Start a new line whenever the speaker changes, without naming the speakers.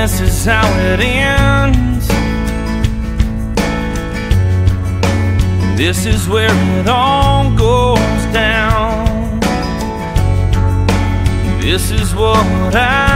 this is how it ends. This is where it all goes down. This is what I